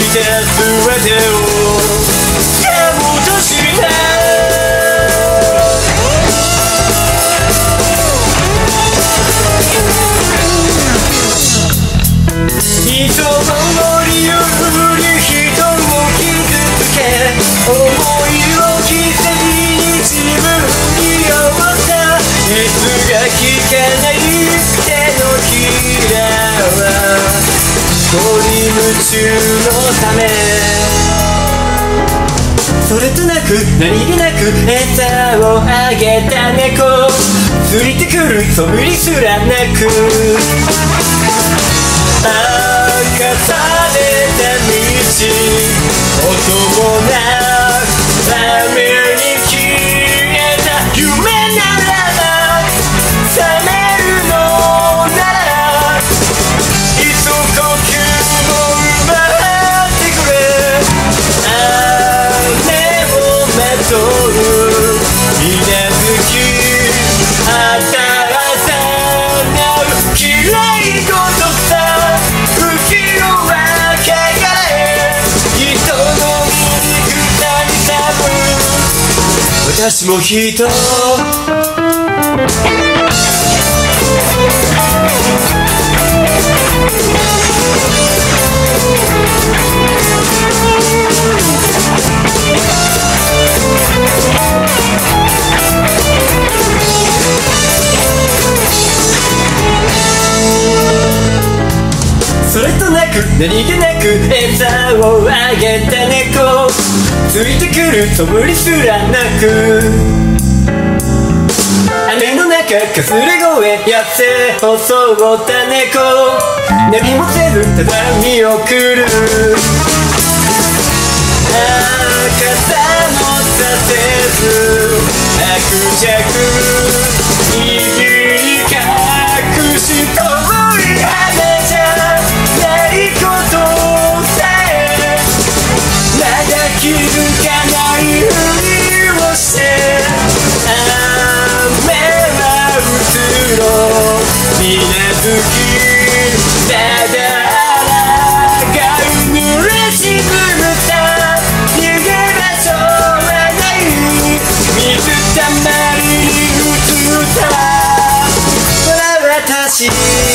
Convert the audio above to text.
た全てを掴もうとした人の森より人を傷つけ思いを犠牲に自分に負ったいつが聞かない手のひらは恋夢中のためそれとなく何気なく餌をあげた猫ついてくるそぶりすらなく明かされた道音もなく雨に消えた夢ならば覚めるのならいっそ呼吸を奪ってくれ雨をまとう水月新さなう嫌い事さ浮世は汚れ人の醜さに多分私も人それとなく何気なく餌をあげた猫ついてくるそぶりすらなく雨の中かすれ声やって襲った猫何もせずただ見送る明かさもさせず薄弱握り隠し遠い花じゃないことさえまだ気づかないふりをして雨は移ろう水月ただ抗う濡れ沈むさ逃げ場所はない水たまりに映った私